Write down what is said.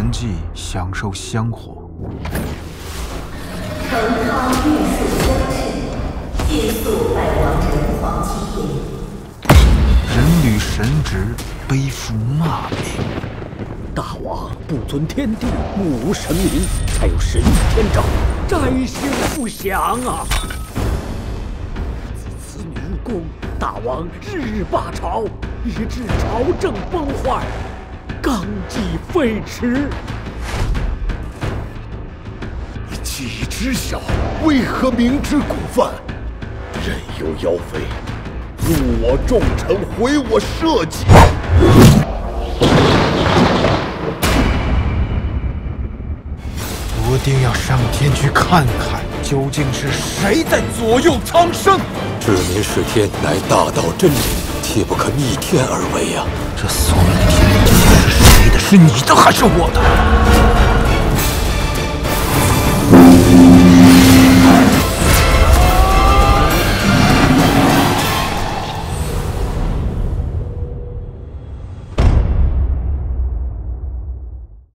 沉寂，享受香火。 成汤欲速相斥，尽速败亡人皇基业。 人履神职，背负骂名。 大王不尊天地，目无神明，才有神与天照，摘星不祥啊！自此女入宫，大王日日罢朝，以致朝政崩坏，纲纪废弛。 既知晓，为何明知故犯？任由妖妃入我重臣，毁我社稷。 我定要上天去看看，究竟是谁在左右苍生。 治民是天，乃大道真理，切不可逆天而为啊！ 这所有天地是谁的？是你的还是我的？